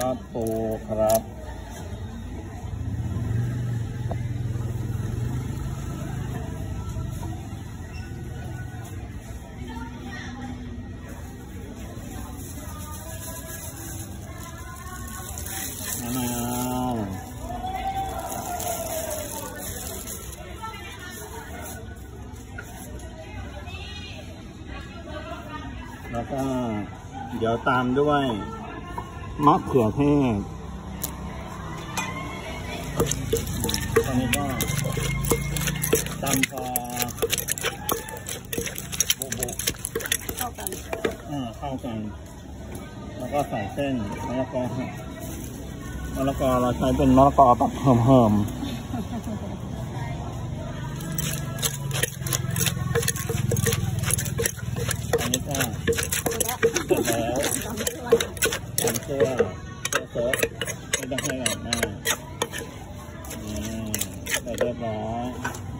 ครับปูครับมะนาวแล้วก็เดี๋ยวตามด้วยมะเขือเทศตอนนี้ก็ตำพอบุบเข้ากันแล้วก็ใส่เส้นมะละกอเราใช้เป็นมะละกอแบบเหิมอันนี้ก็เสร็จแล้วทำตัวโซ่ไม่ต้องให้หลายหน้าเสร็จเรียบร้อย